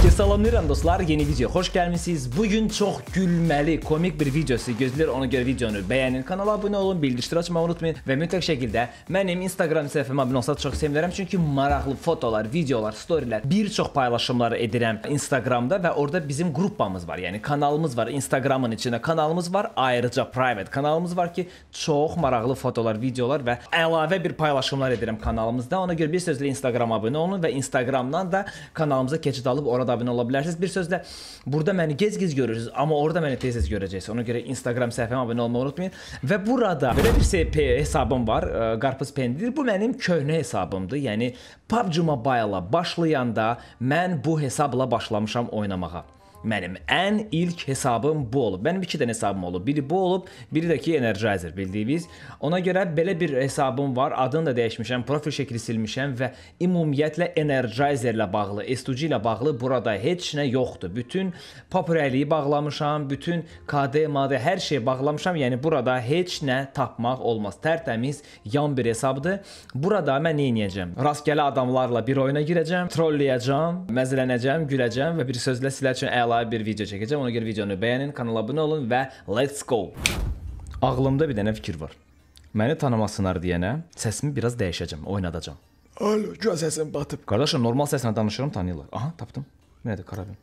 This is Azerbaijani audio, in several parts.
Salamlayıram dostlar, yeni video hoş gelmişsiniz. Bugün çok gülmeli, komik bir video sizi gözləyir. Ona görə videonu bəyənin, kanala abunə olun, bildirişləri açmayı unutmayın və mütləq şəkildə mənim Instagram səhifəmə abunə olsanız çox sevinərəm. Çünki maraqlı fotolar, videolar, storylər, bir çox paylaşımları edirəm Instagramda və orada bizim qrupamız var. Yəni kanalımız var, Instagramın içində kanalımız var, ayrıca private kanalımız var ki, çox maraqlı fotolar, videolar və əlavə bir paylaşımlar edirəm kanalımızda. Ona görə bir sözlə Instagrama abunə olun və Instagramdan da kanalımıza keçid alıb orada abunə ola bilərsiniz. Bir sözlə burada məni gez-gez görürsünüz, amma orada məni tez-tez görəcəksiniz. Ona görə Instagram səhifəmə abunə olmayı unutmayın. Və burada belə bir hesabım var, Qarpız Pendir. Bu mənim köhnə hesabımdır. Yəni PUBG Mobile-a başlayanda mən bu hesabla başlamışam oynamağa. Mənim ən ilk hesabım bu olub. Mənim 2 dənə hesabım olub. Biri bu olub, biri də ki Energizer bildiyiniz. Ona görə belə bir hesabım var. Adını da dəyişmişəm, profil şəkli silmişəm və ümumiyyətlə Energizer ilə bağlı, STG ilə bağlı burada heç nə yoxdur. Bütün popülərliyi bağlamışam, bütün KD, MAD, hər şeyi bağlamışam. Yəni burada heç nə tapmaq olmaz. Tərtəmiz yan bir hesabdır. Burada mən nə edəcəm? Rastgele adamlarla bir oyuna girəcəm, trolləyəcəm, məzələnəcəm, güləcəm və bir sözlə sizlər üçün əla bir video çəkəcəm. Ona görə videonu bəyənin, kanala abunə olun və let's go. Ağlımda bir dənə fikir var. Məni tanımasınlar deyənə səsimi biraz dəyişəcəm, oynadacam. Alo, göz səsim batıb. Qardaşım, normal səslə danışıram, tanıyırlar. Aha, tapdım. Nədir, karabin?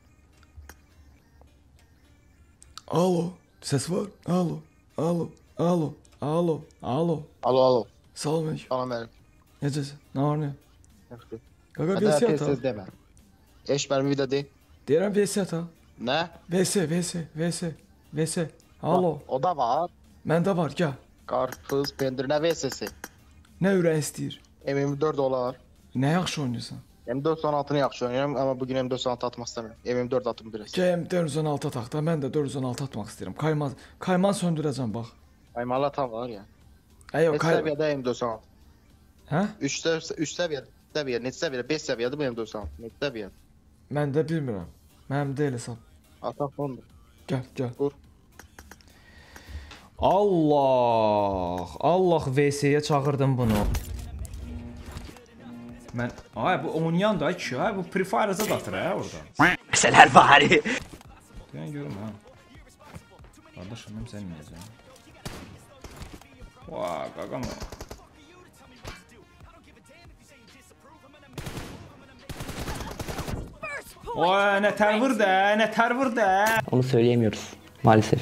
Alo, səs var? Alo, alo, alo, alo, alo. Alo, alo. Salam əleykum. Salam əleykum. Necəsən? Nə var, nə? Yaxşı. Qaqa, Hadi VS herkes ata. söz deme. Eş benim video değil. Deyirəm VS ata. Ne? VS. Alo. O da var. Məndə var, gəl. Karpuz, pendir, ne VS'si? Nə ürək istəyir? M24 dolar. Nə yaxşı oynayırsan? M4 sonatını yaxşı oynuyorum ama bugün M4 sonatı atmak istemiyorum. M24 atım biraz. Gəyəm 416 ataq da, mən də 416 atmaq istəyirəm. Kayman söndürəcəm, bax. Aymalı tam var ya. Əyo, Neç seviyede M4 sonatı? Hə? 3 seviye, neç seviye? 5 seviyede bu M4 sonatı. Neç seviye? Mən də bilmirəm. Mənim deyil hesab. Atak fondur. Gəl. Vur. Allah VS-yə çağırdım bunu. Mən, ay bu oynayan da ki, ay bu Free Fire-a da atır ha orada. Seler bari. Deyən görüm ha. Qardaşım, mən sən necəm? Vay, qaqam. Oy, ne tervır da. Onu söyleyemiyoruz maalesef.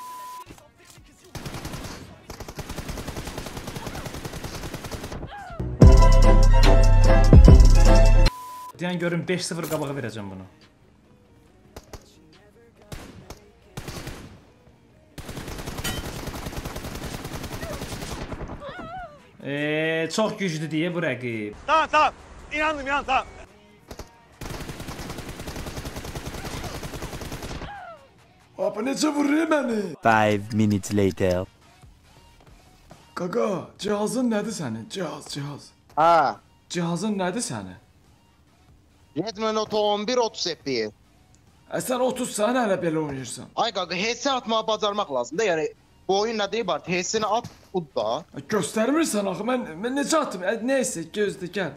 Deyən görüm 5-0 qabağa verəcəm bunu. Çox güclü deyə bu rəqib. Tamam. İnandım tamam. Apa necə vurur məni? 5 minutes later. Qaqa, cihazın nədir sənin? Cihaz. Ha. Cihazın nədir sənin? Redmi Note 11 30 FPS. Sən 30 sən hələ belə oynayırsan. Ay qaqa, HS atmağı bacarmaq lazımdır. Yəni bu oyun nə deyib artıq? HS-ni at, ud da. Göstərmirsən axı, mən necə atım? Neysə, gözlə, gəl.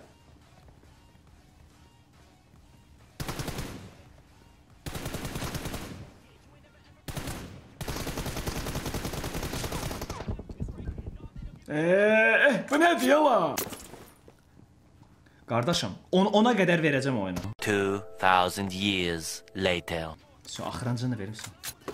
Bu nədir yala? Qardaşım, ona qədər verəcəm oyunu. 2000 years later. Şu axırıncını verimsən.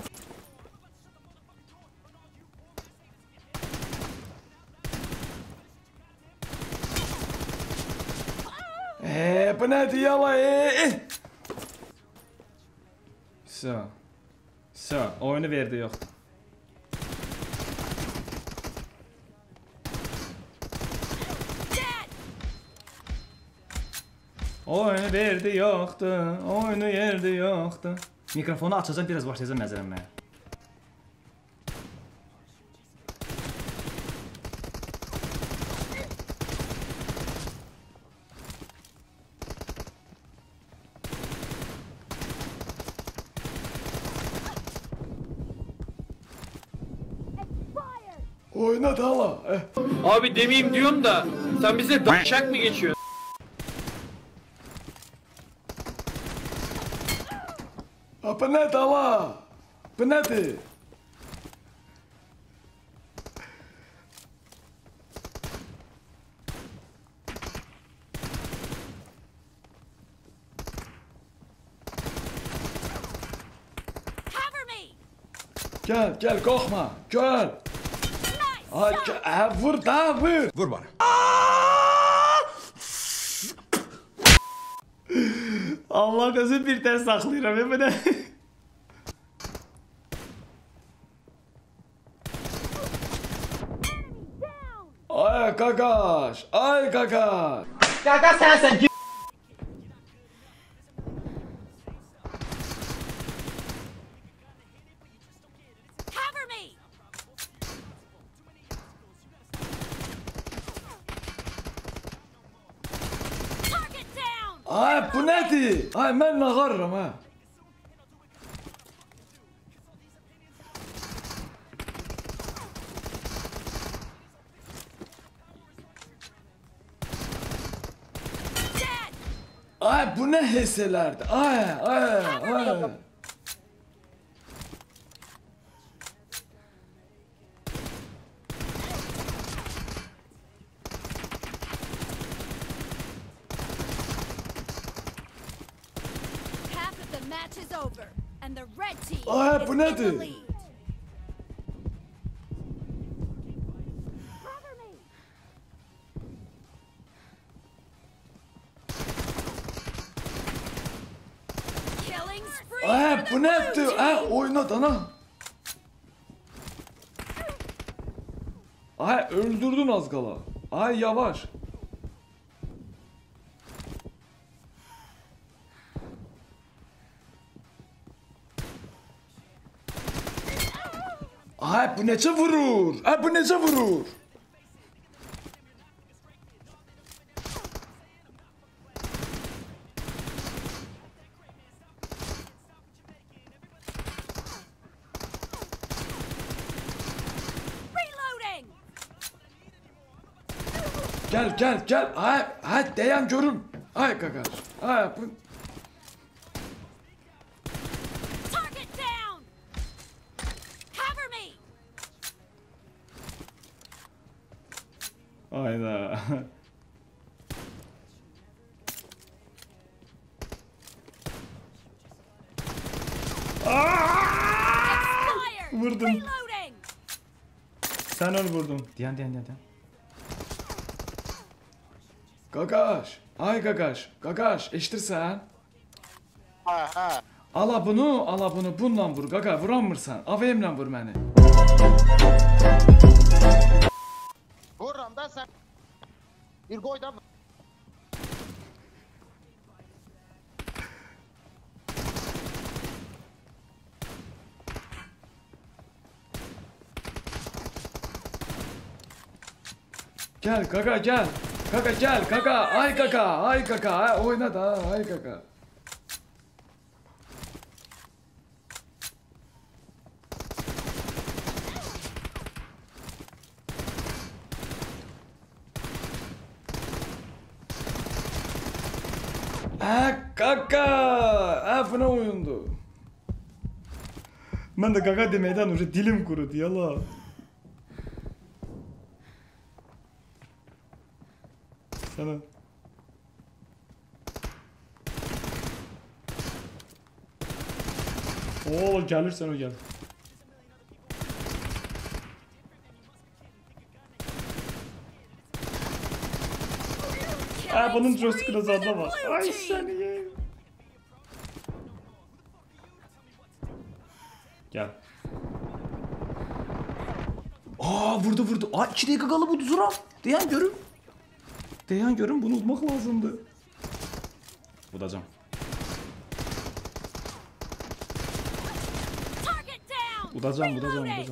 Bu nədir yala? So, oyunu verdi yoxdur. Oyunu verdi yoxdur, oyunu yerdi yoxdur. Mikrofonu açacaq, biraz başlayacaq məzələnməyə. Oyna da hala. Abi demeyeyim diyorsun da sen bize daşak mı geçiyorsun? Apa ne tava? Bu nedir? Cover me. Gel gel korkma gel. Ay, vur da vur. Vur bana. Allah gözü bir ters saklayıram ya ne? Ay kakaş. Ay kakaş. Cover me. Target down. Ay bu nedir? Ay ben nakarırım ha. Dead. Ay bu ne hisselerdi? Ay. Half of the match is over, and the red team Ay, is bu in the nedir? lead. Cover me. Killing spree Ay for the bu blue nedir? team. Ay oyna dana. Ay öldürdün az kala. Ay yavaş. Ay bu nece vurur? Ay bu nece vurur? Reloading. Gel. Ay dayan görüm. Ay kakaş. Ay bu. Target down. Cover me. Hayda. Fire. Vurdum. Reloading. Sen onu vurdun. Diyan. Kakaş. Ay kakaş. Kakaş eştirsen. Ha. Ala bunu bununla vur kaka vuramırsan. AVM'le vur beni. Vururam da sen. Bir koy da. Gel kaka gel. Kaka gel kaka. Ay kaka. Ay oyna da. Ay kaka. Kaka. Bu ne oyundu? Ben de kaka demeyden önce dilim kurudu yala. Sana. Oo gelirsen o gel. Ay bunun coşkunu anlama. Ay seni. Gel. Vurdu. Ay 2 dakika kalı bu Zuran. Dayan görün bunu bulmak lazımdı. Budacağım. Target down. Budacağım. Reloading.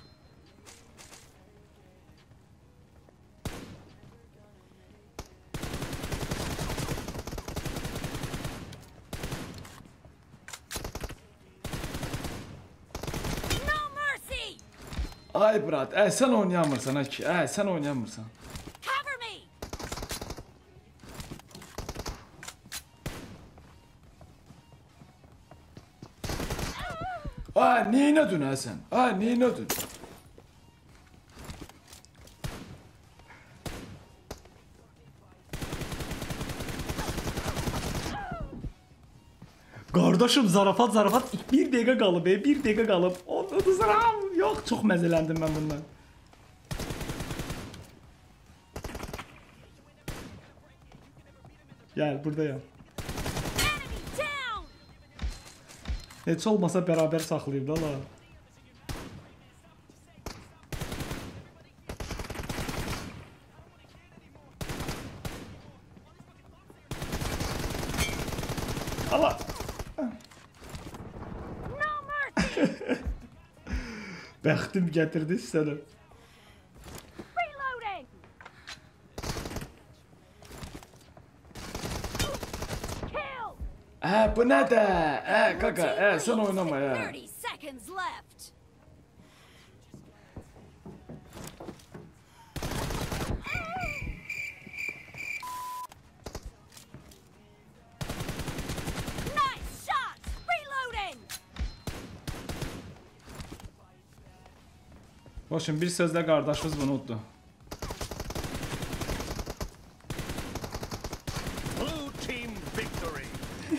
No mercy. Ay brat, sen oynayamırsan ki. Sen oynayamırsan. Cover me. neynədün Həsən? Neynədün? Qardaşım zarafat bir dəqiqə qalıb, bir dəqiqə qalıb. Yox, çox məzələndim mən bundan. Gəl, buradayam. Enemy down. Heç olmasa bərabər saxlayıb da la. Allah. No mercy. Bəxtim gətirdi sənə. Reloading. Kill. Bu nə də? Qaqa, sən oynama ya. 30 seconds left. Nice shot. Reloading. Başım bir sözlə qardaşımız bunu uddu. Blue team victory.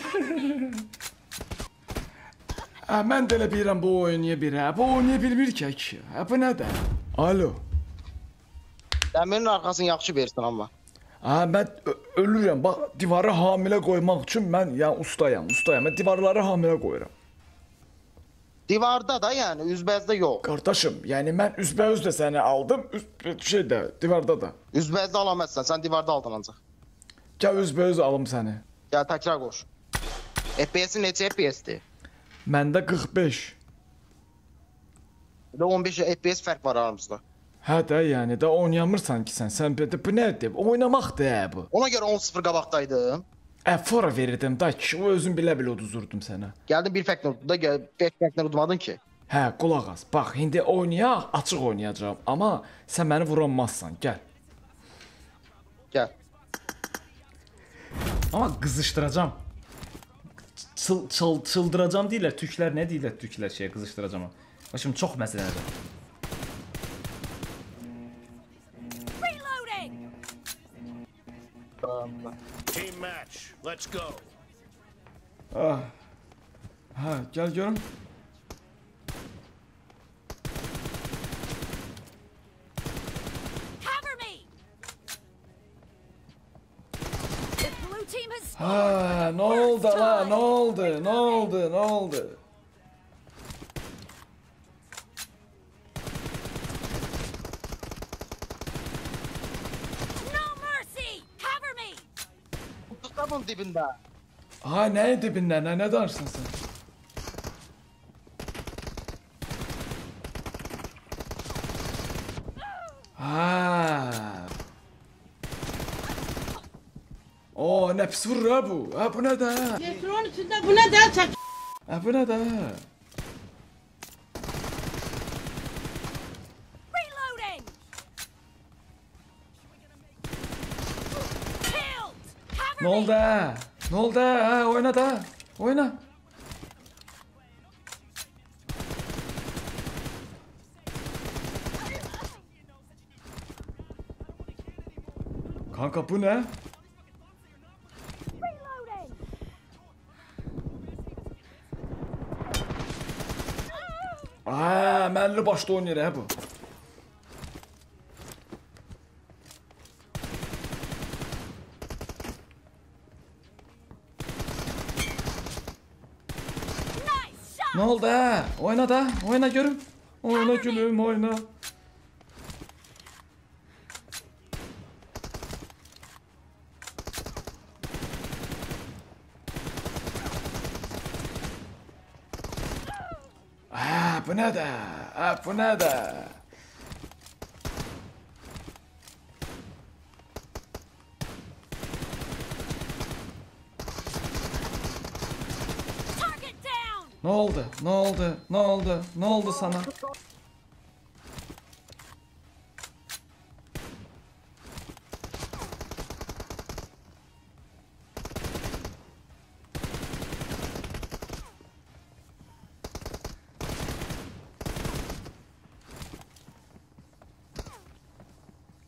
Mən də elə bilirəm bu oynaya bir. Bu oynaya bilmir ki. Bu nə də? Alo. Dəmirin arxasını yaxşı versin amma. Mən ölürəm. Bax, divarı hamilə qoymaq üçün mən ustayam. Mən divarları hamilə qoyuram. Divarda da yəni, üzbəzdə yox. Qardaşım, yəni mən üzbəüz də səni aldım, divarda da. Üzbəzdə alamazsan, sən divarda aldın ancaq. Gəl üzbəüz alım səni. Gəl təkrar qoş. FPS-in neçə FPS-dir? Məndə 45. Bir də 15 FPS fərq var aramızda. Hə də, yəni də oynayamırsan ki sən bu nədir? Oynamaqdır bu. Ona görə 10-0 qabaqdaydım. Fora verirdim da ki, o özün bilə-bilə uduzurdum sənə. Gəldin bir fərqlə uddu da, 5 fərqlə udmadın ki. Hə, qulaq as. Bax, indi oynayaq, açıq oynayacağam. Amma sən məni vuramazsan, gəl. Gəl. Amma qızışdıracam. Çıldıracam deyirlər, türklər nə deyirlər türklər qızışdıracam. Başım çox məsələnəcəm. Reloading. Team match. Let's go. Hə, gəl görüm. Cover me. The blue team has Hə, nə oldu la? Nə oldu? no mercy. Cover me. Tutabın dibində. Nəyin dibində? Nə danışsın sən? Nə pis vurur bu? Bu nə də? Metronun içində bu nə də çək. Bu nə də? Reloading. Killed. Cover Nə oldu? Nə oldu? Oyna da. Oyna. Kanka bu nə? Reloading. Mənli başda oynayır bu. Nice shot. Nə oldu? Oyna da. Oyna görüm. Oyna gülüm, oyna. Bu nə də? Bu nə də? Target down. Nə oldu? Nə oldu? Nə oldu? Nə oldu sana?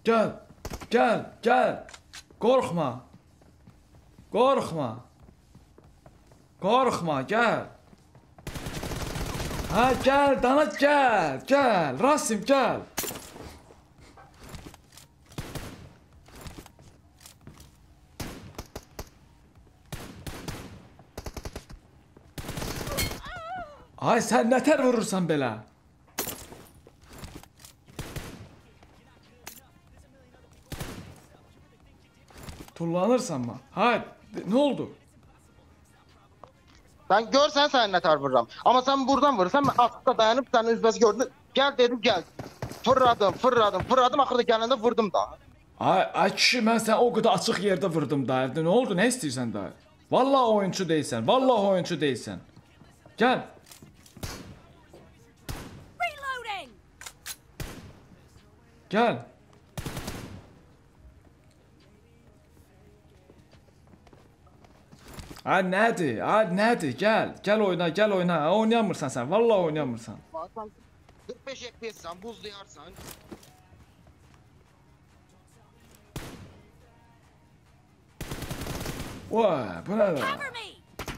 Gel. Gel. Gel. Korkma. Korkma. Korkma gel. Ha gel Danat gel. Gel. Rasim gel. Ay sen ne ter vurursan belə. Tullanırsan mı? Hayır. Ne oldu? Ben görsen sen ne tar vururum. Ama sen buradan vurursan ben asıkta dayanıp senin üzbezi gördüm. Gel dedim gel. Fırladım. Axırda gelende vurdum da. Ay kişi mən sən o qədər açıq yerdə vurdum da. Ne oldu? Ne istəyirsən da? Vallahi oyuncu değilsən. Vallahi oyuncu değilsən. Gel. Reloading. Gel. Ay nədir? Ay nədir? Gel. Gel oyna, gel oyna. Oynayamırsan sen. Vallahi oynayamırsan. Bazen 45 FPS'sen buzlayarsan. Vay, bu ne da? Cover me.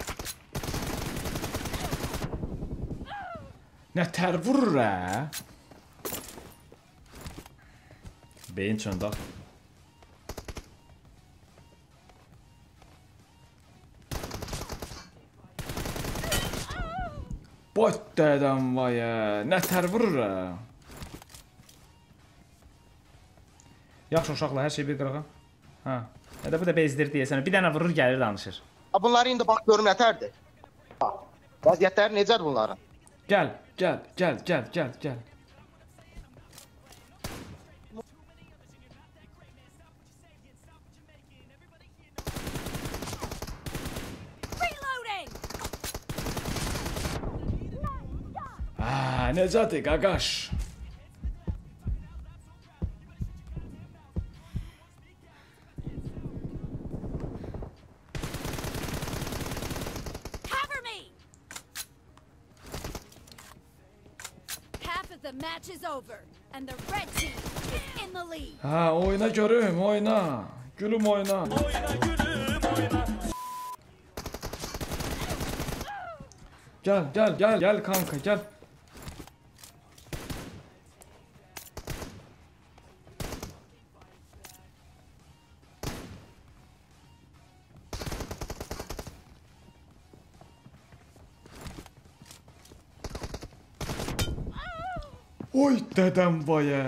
Nə tər vurur ha? Beyin çöndaq. Boy dədəm vay ya. Nə tər vurur ha? Yaxşı uşaqlar, hər şey bir qırağa. Ha. Ya da bu da bezdir deyəsən. Bir dənə vurur, gəlir danışır. Bunları indi bak görüm nətərdir. Vəziyyətləri necədir bunların? Gel, gel, gel, gel, gel, gel. Reloading. Necədir qaqaş? Cover me. Half of the match is over, and the red team is in the lead. Ha, oyna görüm, oyna. Gülüm oyna. Gel, gel, gel, gel kanka, gel. Oy dədəm vaya.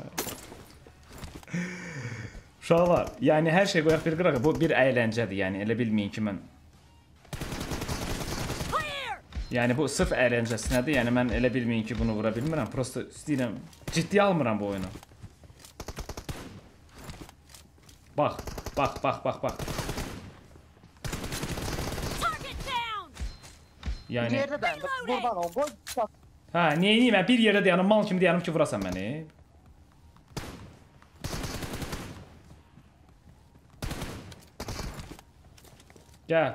Uşaqlar, yəni hər şey qoyaq bir qırağa. Bu bir əyləncədir, yəni elə bilməyin ki, mən Clear. yəni bu sırf əyləncəsinədir. Yəni mən elə bilməyin ki, bunu vura bilmirəm. Prosta istəyirəm, ciddi almıram bu oyunu. Bax, bax, bax, bax, bax. Target down. Yəni Yerdə dayandı. Buradan ol. Qoy. ha, niyə edeyim? Mən bir yerdə dayanım, mal kimi dayanım ki, vurasan məni. Gəl.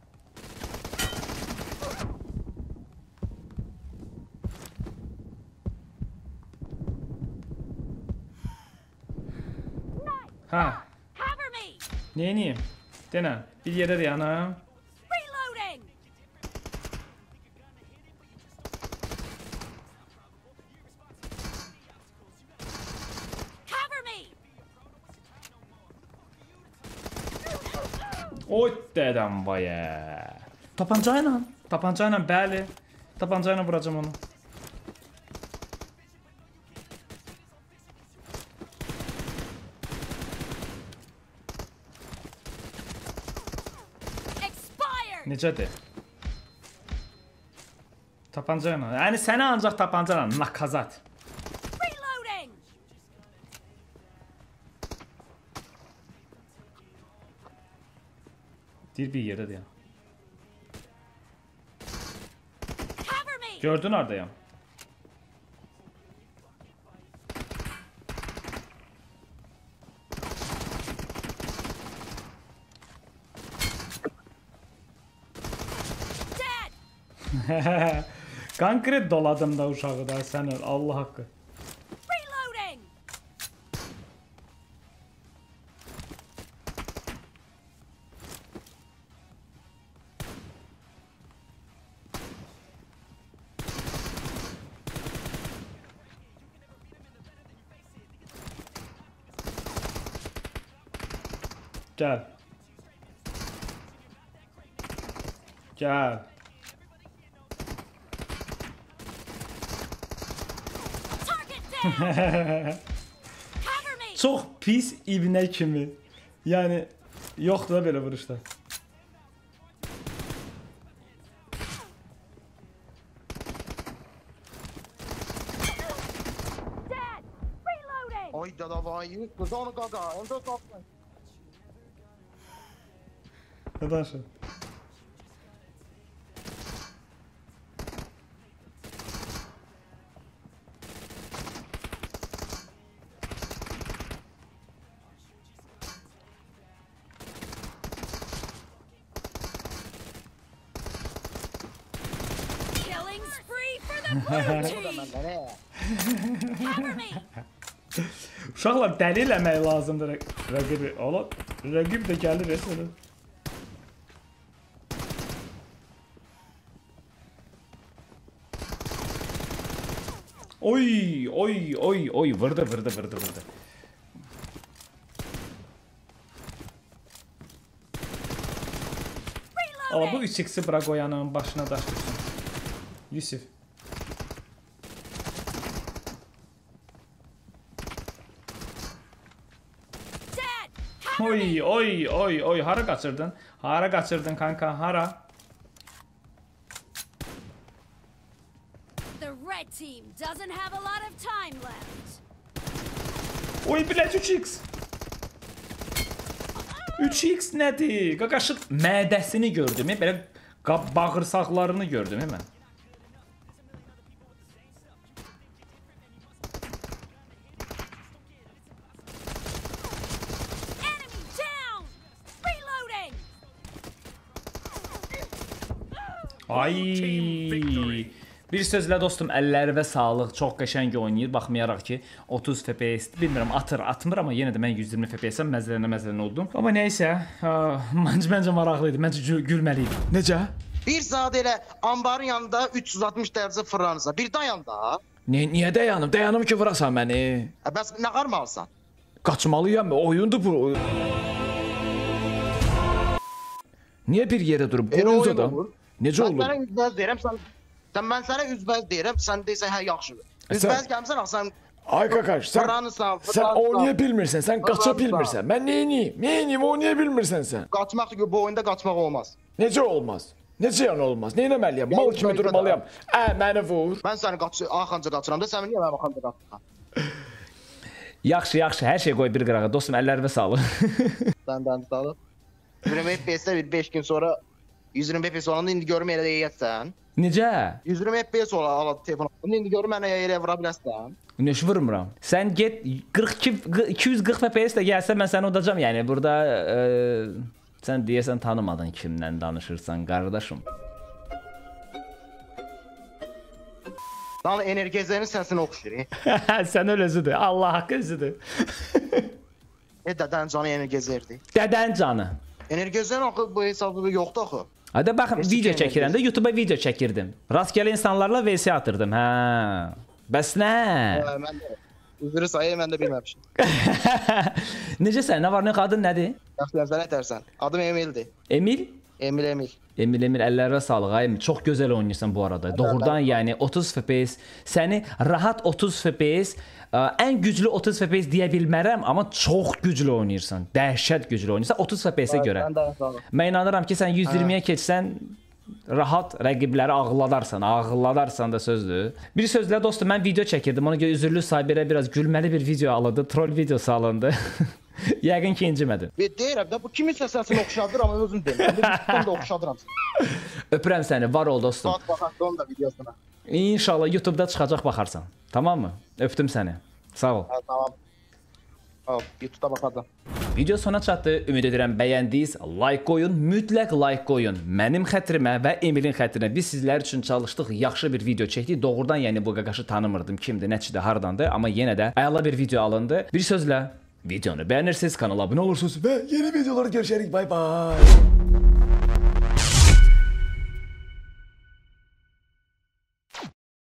Ha, Cover me. niyə edeyim? Denə, bir yerdə dayanım. Reloading. Cover me. Oy dədəm vaya. Tapancayla, tapancayla bəli. Tapancayla vuracağam onu. Expired. Necədir? Tapancayla. Yəni səni ancaq tapancayla nakazat. Reloading. Deyir bir yerdə dayan. Cover me. Gördün ardayam. Dead. Konkret doladım da uşağı da səni Allah haqqı. Reloading. Gəl. Gəl. Target down. Cover me. Çox pis ibnə kimi. Yəni yoxdur da belə vuruşlar. Dead. Reloading. Ay da vay, kız onu qaqa, onu da qapma. Nə danışır? Killing spree for the blue team. Cover me. Uşaqlar dəli eləmək lazımdır rəqibi. Ola, rəqib də gəlir əsələ. Oy, vurdu. Ala bu 3x'i bırak oyanın başına daş düşsün. Yusuf. Dead. Cover me. Oy, hara qaçırdın? Hara qaçırdın kanka, hara? The red team doesn't have a lot of time left. Oy, bilət 3x. 3x nədir? Qaqaşıq mədəsini gördüm, belə bağırsaqlarını gördüm mən. Enemy down. Reloading. Ay. Bir sözlə dostum, əllərinə sağlıq. Çox qəşəng oynayır. Baxmayaraq ki, 30 FPS, bilmirəm atmır, amma yenə də mən 120 FPS-əm, məzələnə oldum. Amma nəysə, məncə maraqlı idi. Məncə gülməli idi. Necə? Bir saat elə ambarın yanında 360 dərəcə fırlanırsa, bir dayan da. Niyə dayanım? Dayanım ki vurasan məni. Bəs nə qarmalsan? Qaçmalıyam, oyundur bu. Niyə bir yerə durub? Oyunca da. Necə Mən olur? sənə üzbəz deyirəm, mən sənə üzbəz deyirəm, sən deyirsən hə yaxşıdır. Üzbəz gəlmirsən, sən Ay qaqaş, sən oynaya bilmirsən, sən qaça bilmirsən. Mən neyiniyim, oynaya bilmirsən sən. Qaçmaq ki, bu oyunda qaçmaq olmaz. Necə olmaz? Necə yəni olmaz? Nə etməliyəm? Mal kimi durmalıyam. Məni vur. Mən səni arxanca qaçıram da, sən niyə mənim arxamca qaçırsan? Yaxşı, hər şey qoy bir qırağa. Dostum, əllərinə sağlıq. Səndən sağlıq. 120 FPS-də 5 gün sonra 120 FPS olanda indi görüm elə deyəcəksən. Necə? 120 FPS ola telefon. İndi görüm mənə elə vura bilərsən. Neş vurmuram. Sən get 240 FPS də gəlsə mən səni udacam. Yəni burada sən deyəsən tanımadın kimdən danışırsan qardaşım. Lan energezenin səsini oxşur. Sən ölüsüdür. Allah haqqı özüdür. Dədən canı energezerdi. Dədən canı. Energezenin axı bu hesabı yoxdur axı. Hadi baxın, video çəkirəndə YouTube-a video çəkirdim. Rastgele insanlarla VS atırdım. Hə. Bəs nə? Mən də üzrü sayı mən də bilməmişəm. Necəsən? Nə var, nə adın nədir? Yaxşı, sən etərsən. Adım Emildir. Emil? Emil. Emil, əllərə sağlıq. Emil, çox gözəl oynayırsan bu arada. Doğrudan yəni 30 FPS, səni rahat 30 FPS, ən güclü 30 FPS deyə bilmərəm, amma çox güclü oynayırsan. Dəhşət güclü oynayırsan 30 FPS-ə görə. Mən inanıram ki, sən 120-yə keçsən rahat rəqibləri ağladarsan da sözdür. Bir sözlə dostum, mən video çəkirdim. Ona görə üzürlü Sabirə biraz gülməli bir video alındı, troll videosu alındı. Yəqin ki, incimədim. Deyirəm də, bu kiminsə səsini oxşadır, amma özüm deyirəm. Ben də oxşadıram səni. Öpürəm səni, var ol dostum. Baxaq, onun da videosuna. İnşallah YouTube-da çıxacaq, baxarsan. Tamam mı? Öpdüm səni. Sağ ol. Hə, tamam. YouTube-da baxacam. Video sona çatdı. Ümid edirəm bəyəndiniz. Like qoyun, mütləq like qoyun. Mənim xətrimə və Emilin xətrinə. Biz sizlər üçün çalışdıq, yaxşı bir video çəkdik. Doğrudan yəni bu qaqaşı tanımırdım. Kimdir, nəçidir, hardandır. Amma yenə də əla bir video alındı. Bir sözlə videonu bəyənirsiniz, kanala abunə olursunuz və yeni videolarda görüşərik. Bay bay.